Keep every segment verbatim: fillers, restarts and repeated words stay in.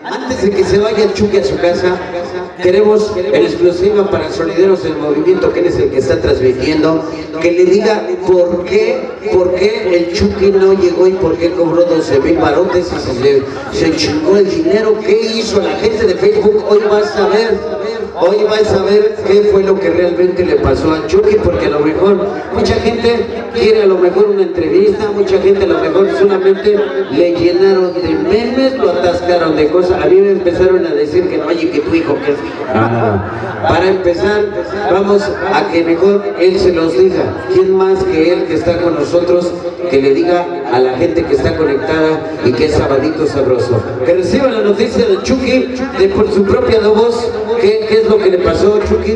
antes de que se vaya el Chucky a su casa, queremos en exclusiva para Sonideros del Movimiento, que él es el que está transmitiendo, que le diga por qué, por qué el Chucky no llegó y por qué cobró doce mil barotes y se, se chingó el dinero. ¿Qué hizo la gente de Facebook? Hoy vas a ver, hoy vas a ver qué fue lo que realmente le pasó al Chucky, porque a lo mejor mucha gente quiere a lo mejor una entrevista, mucha gente a lo mejor solamente le llenaron de memes, lo atascaron de cosas. A mí me empezaron a decir que no, oye, que tu hijo, que no, no. Para empezar, vamos a que mejor él se los diga. ¿Quién más que él que está con nosotros, que le diga a la gente que está conectada y que es sabadito sabroso? Que reciba la noticia de Chucky, de por su propia voz, ¿qué, qué es lo que le pasó a Chucky?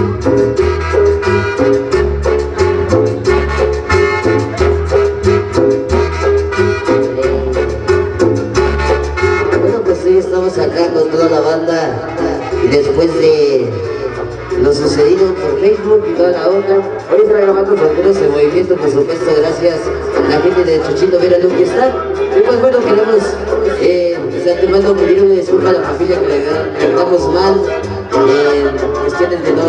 Estamos acá con toda la banda y después de lo sucedido por Facebook y toda la onda, hoy está grabando Sonideros en Movimiento, por supuesto, gracias a la gente de Chuchito Vera Luque está. Y pues bueno, queremos eh, de antemano pedir una disculpa a la familia que le tratamos mal en cuestiones de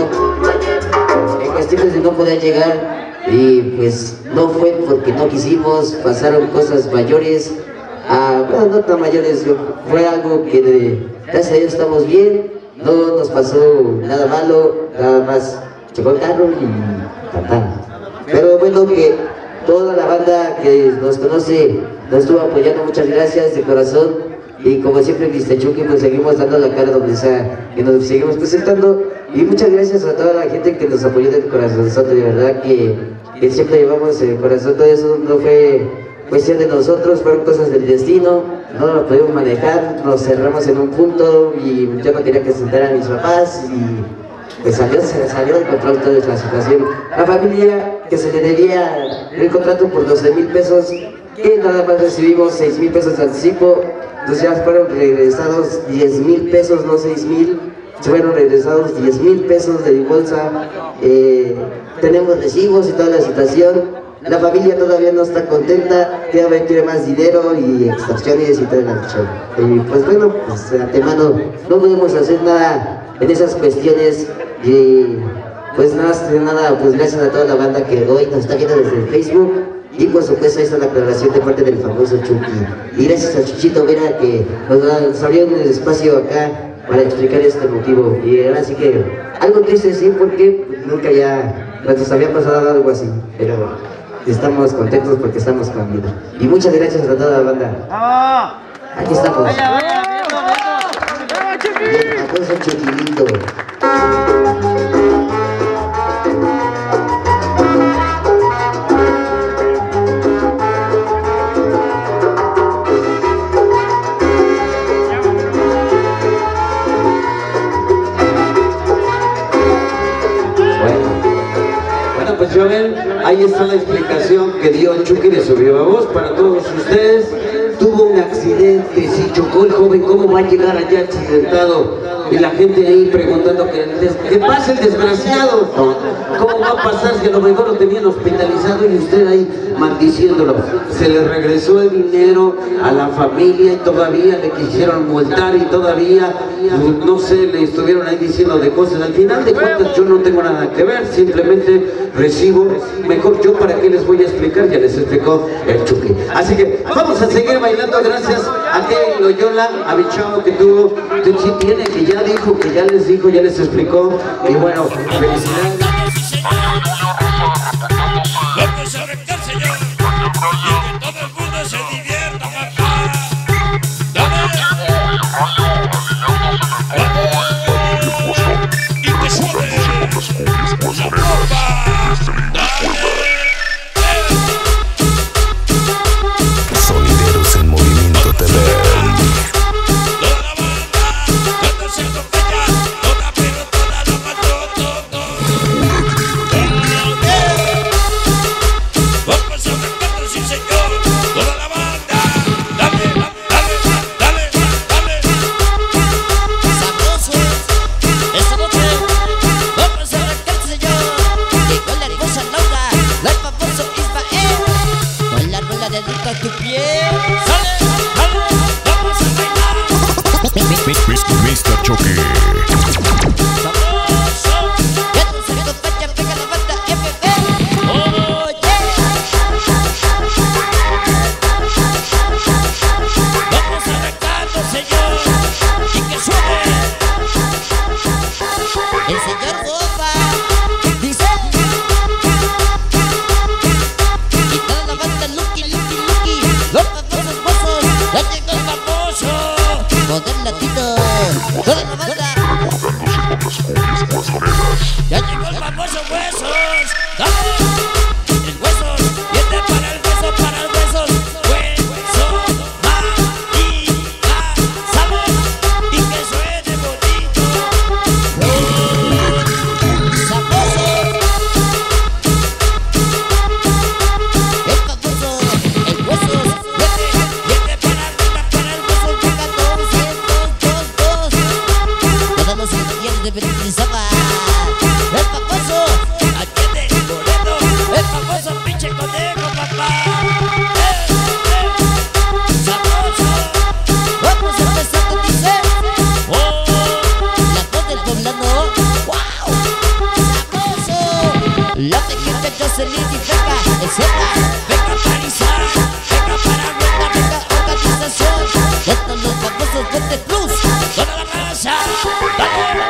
no en cuestiones de no poder llegar, y pues no fue porque no quisimos, pasaron cosas mayores. Ah, bueno, no tan mayores, fue algo que de, gracias a Dios estamos bien, no nos pasó nada malo, nada más chocó el carro y tatán. Pero bueno, que toda la banda que nos conoce nos estuvo apoyando, muchas gracias de corazón, y como siempre mister Chucky, pues seguimos dando la cara donde sea, que nos seguimos presentando, y muchas gracias a toda la gente que nos apoyó de corazón, de verdad que, que siempre llevamos el corazón, todo eso no fue cuestión de nosotros, fueron cosas del destino, no lo pudimos manejar, nos cerramos en un punto y yo no quería que se sentaran mis papás y pues salió, se salió de control toda la situación. La familia que se le debía el contrato por doce mil pesos, que nada más recibimos seis mil pesos de anticipo, entonces ya fueron regresados diez mil pesos, no seis mil, se fueron regresados diez mil pesos de mi bolsa, eh, tenemos recibos y toda la situación. La familia todavía no está contenta, todavía quiere más dinero y extorsiones y todo el show. Y pues bueno, pues de antemano no podemos hacer nada en esas cuestiones y pues nada, nada, pues gracias a toda la banda que hoy nos está viendo desde el Facebook, y por supuesto esta es la aclaración de parte del famoso Chucky. Y gracias a Chuchito Vera que nos abrió un espacio acá para explicar este motivo. Y ahora sí que algo triste sí, porque nunca ya nos había pasado algo así, pero estamos contentos porque estamos con vida. Y muchas gracias a toda la banda. Aquí estamos. Vaya, vaya, bien, aplauso Chuquilito. Pues yo ven, ahí está la explicación que dio el Chucky de su viva voz para todos ustedes. Tuvo un accidente, si chocó el joven, ¿cómo va a llegar allá accidentado? Y la gente ahí preguntando que, ¿qué pasa el desgraciado? ¿Cómo va a pasar si a lo mejor lo tenían hospitalizado y usted ahí maldiciéndolo? Se le regresó el dinero a la familia y todavía le quisieron multar y todavía, no sé, le estuvieron ahí diciendo de cosas. Al final de cuentas yo no tengo nada que ver, simplemente recibo, mejor yo para qué les voy a explicar, ya les explicó el Chucky. Así que vamos a seguir bailando gracias a que Loyola, a mi chavo que tuvo, que sí tiene, que ya dijo, que ya les dijo, ya les explicó, y bueno, felicidades. Vamos a aventar, señor, y que todo el mundo se divierta, papá. Y que suene la bomba. Sonideros en Movimiento T V. Toda la banda, cuando se acompaña, toda pero toda la mano, todo. mister Chucky. Ya llegó el famoso Huesos. ¡Dale! El Huesos, viene para el hueso, para el Huesos. Hueso, María, sabor y que suene bonito. Sabroso. El famoso, el Huesos, viene, viene para el para el Huesos. Llega dos, dos, dos, dos. Todos los ingredientes de Berizaba. El famoso, atiende Moreno, el famoso pinche conejo, papá. Eh, eh, sabroso. Vamos a empezar con dice. Oh, la voz del poblano. Wow, sabroso. La pequeña Jocelyn y venga, escena, venga para Izar, venga para Huerta, venga organización. Estos los famosos Vete Plus, toda la raza. Dale.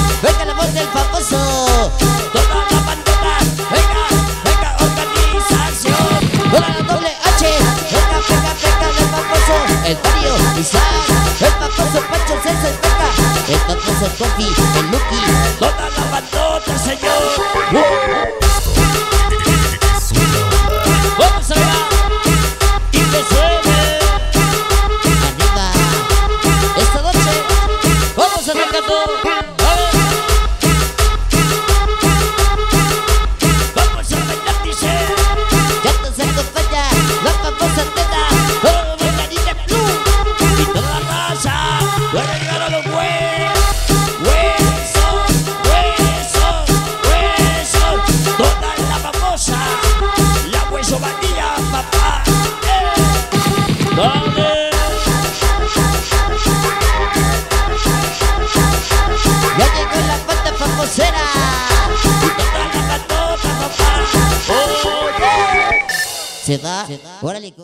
Toda la bandera, venga, venga, organiza. Se da. Órale.